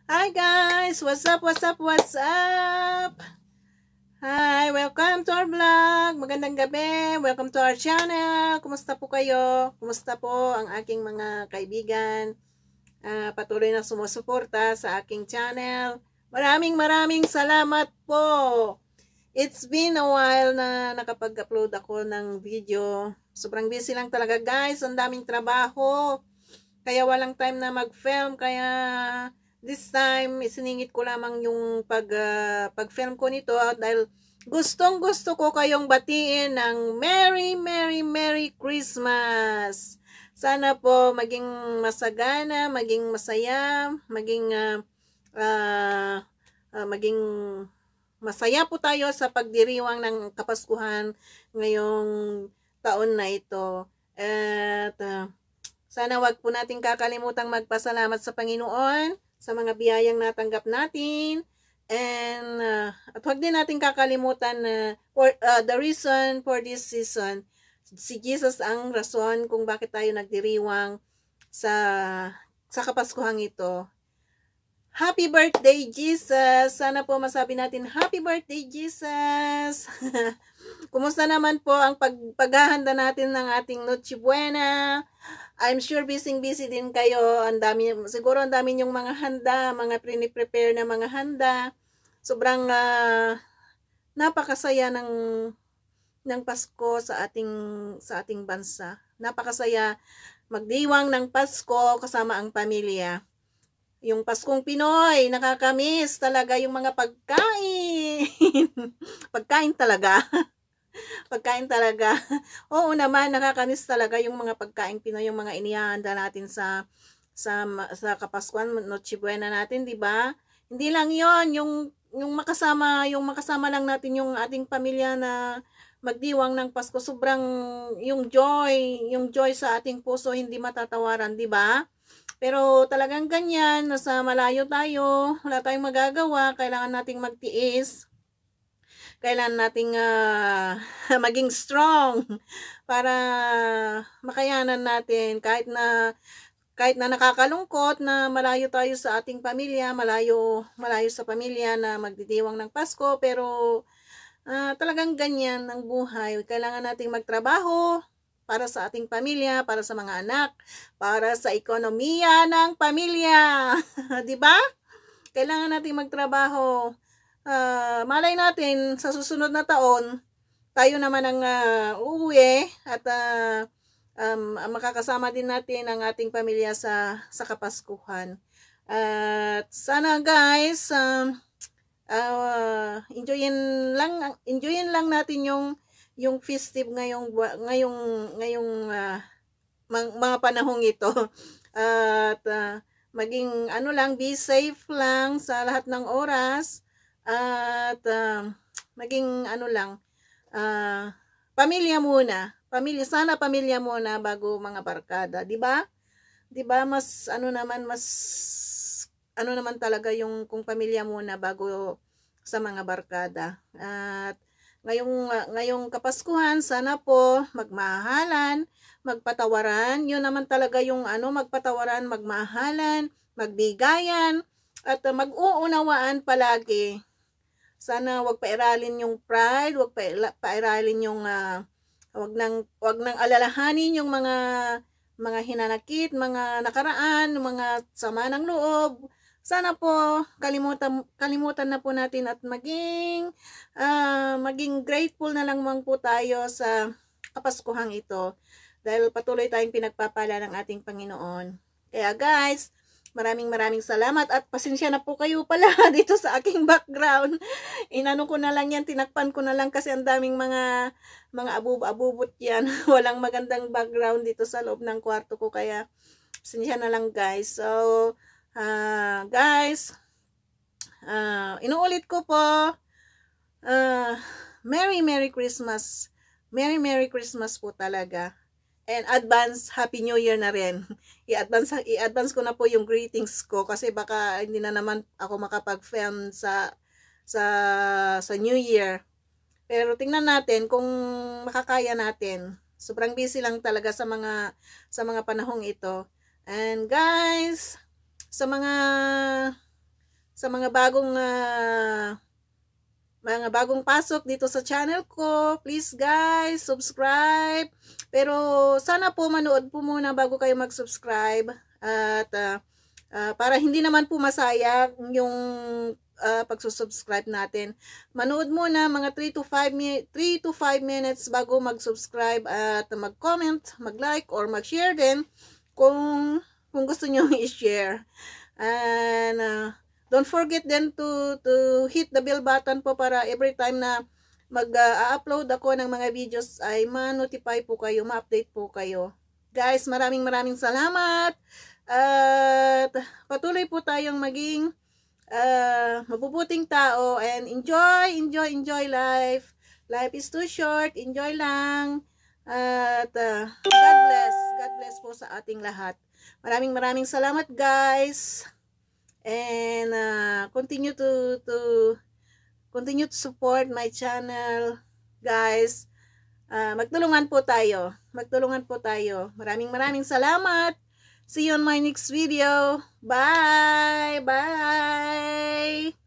Hi guys! What's up? What's up? What's up? Hi! Welcome to our vlog! Magandang gabi! Welcome to our channel! Kumusta po kayo? Kumusta po ang aking mga kaibigan? Patuloy na sumusuporta sa aking channel. Maraming salamat po! It's been a while na nakapag-upload ako ng video. Sobrang busy lang talaga guys. Ang daming trabaho. Kaya walang time na mag-film, kaya this time isiningit ko lamang yung pag-film ko nito dahil gustong-gusto ko kayong batiin ng Merry Christmas. Sana po maging masagana, maging masaya, maging masaya po tayo sa pagdiriwang ng Kapaskuhan ngayong taon na ito. At sana wag po nating kakalimutang magpasalamat sa Panginoon sa mga biyayang natanggap natin. And at wag din nating kakalimutan na the reason for this season. Si Jesus ang rason kung bakit tayo nagdiriwang sa Kapaskuhang ito. Happy birthday, Jesus! Sana po masabi natin, Happy birthday, Jesus! Kumusta naman po ang paghahanda natin ng ating Noche Buena? I'm sure busy din kayo. Siguro ang dami yung mga handa, mga prepare na mga handa. Sobrang napakasaya ng Pasko sa ating bansa. Napakasaya magdiwang ng Pasko kasama ang pamilya. Yung Paskong Pinoy, nakakamiss talaga yung mga pagkain. Pagkain talaga. Pagkain talaga. Oo naman, nakakamiss talaga yung mga pagkain Pinoy, yung mga inihahanda natin sa Kapaskuhan, Noche Buena natin, 'di ba? Hindi lang 'yon, yung makasama lang natin yung ating pamilya na magdiwang ng Pasko, sobrang yung joy sa ating puso hindi matatawaran, 'di ba? Pero talagang ganyan, nasa malayo tayo, wala tayong magagawa, kailangan nating magtiis. Kailangan nating maging strong para makayanan natin kahit na nakakalungkot na malayo tayo sa ating pamilya, malayo sa pamilya na magdidiwang ng Pasko, pero talagang ganyan ang buhay. Kailangan nating magtrabaho para sa ating pamilya, para sa mga anak, para sa ekonomiya ng pamilya. 'Di ba? Kailangan nating magtrabaho. Malay natin sa susunod na taon tayo naman ang uuwi at makakasama din natin ang ating pamilya sa Kapaskuhan. At sana guys enjoyin lang natin yung festive ngayong mga panahong ito. At maging be safe lang sa lahat ng oras. At maging pamilya muna. Sana pamilya muna bago mga barkada, 'di ba? 'Di ba mas naman talaga yung kung pamilya muna bago sa mga barkada. At ngayong Kapaskuhan, sana po magmahalan, magpatawaran. 'Yun naman talaga yung magpatawaran, magmahalan, magbigayan at mag-uunawaan palagi. Sana wag pairalin yung pride, wag pairalin yung wag nang alalahanin yung mga hinanakit, mga nakaraan, mga sama ng loob. Sana po kalimutan na po natin at maging grateful na lang po tayo sa Kapaskuhang ito dahil patuloy tayong pinagpapala ng ating Panginoon. Kaya guys, maraming salamat at pasensya na po kayo pala dito sa aking background. Inano ko na lang yan, tinakpan ko na lang kasi ang daming mga abubot yan. Walang magandang background dito sa loob ng kwarto ko, kaya pasensya na lang guys. So, guys, inuulit ko po, Merry Christmas. Merry Christmas po talaga. And advance Happy New Year na rin. I-advance ko na po yung greetings ko kasi baka hindi na naman ako makapag-film sa New Year. Pero tingnan natin kung makakaya natin. Sobrang busy lang talaga sa mga panahong ito. And guys, sa mga sa mga bagong pasok dito sa channel ko. Please guys, subscribe. Pero sana po manood po muna bago kayo mag-subscribe. At para hindi naman po masayang yung pagsusubscribe natin. Manood muna mga 3 to 5 minutes bago mag-subscribe at mag-comment, mag-like, or mag-share din kung gusto nyo i-share. And don't forget then to hit the bell button po para every time na mag-upload ako ng mga videos ay ma-notify po kayo, ma-update po kayo. Guys, maraming salamat. At patuloy po tayong maging mabubuting tao and enjoy life. Life is too short. Enjoy lang. At God bless po sa ating lahat. Maraming salamat guys. And continue to support my channel, guys. Magtulungan po tayo. Maraming salamat. See you on my next video. Bye.